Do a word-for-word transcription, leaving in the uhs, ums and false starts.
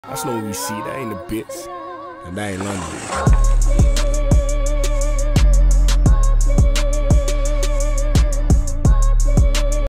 That's not what we see. That ain't the bits. And that ain't London.